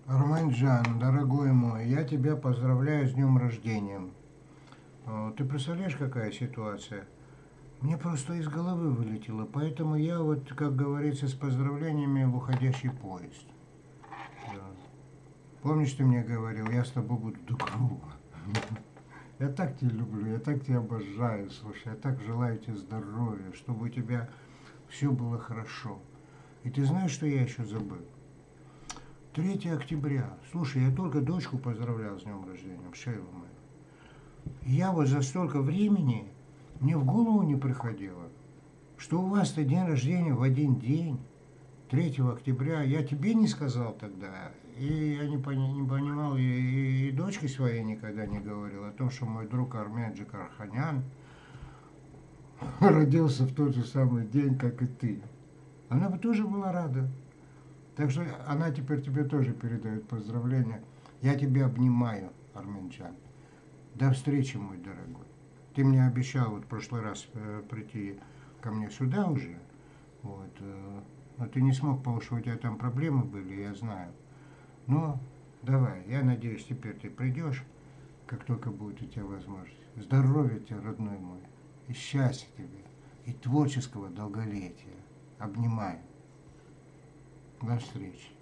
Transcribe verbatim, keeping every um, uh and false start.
Арманджан, дорогой мой, я тебя поздравляю с днем рождения. Э, Ты представляешь, какая ситуация? Мне просто из головы вылетело, поэтому я вот, как говорится, с поздравлениями в уходящий поезд. Да. Помнишь, ты мне говорил, я с тобой буду до гроба. Я так тебя люблю, я так тебя обожаю, слушай, я так желаю тебе здоровья, чтобы у тебя все было хорошо. И ты знаешь, что я еще забыл? третьего октября. Слушай, я только дочку поздравлял с днем рождения, Шейлу мою. И я вот за столько времени, мне в голову не приходило, что у вас-то день рождения в один день, третьего октября. Я тебе не сказал тогда, и я не, пони- не понимал, и, и, и дочке своей никогда не говорил о том, что мой друг Армен Джигарханян родился в тот же самый день, как и ты. Она бы тоже была рада. Так что она теперь тебе тоже передает поздравления. Я тебя обнимаю, Арменчан. До встречи, мой дорогой. Ты мне обещал вот в прошлый раз э, прийти ко мне сюда уже. Вот, э, но ты не смог, потому что у тебя там проблемы были, я знаю. Но давай, я надеюсь, теперь ты придешь, как только будет у тебя возможность. Здоровья тебе, родной мой, и счастья тебе, и творческого долголетия. Обнимаю. До встречи.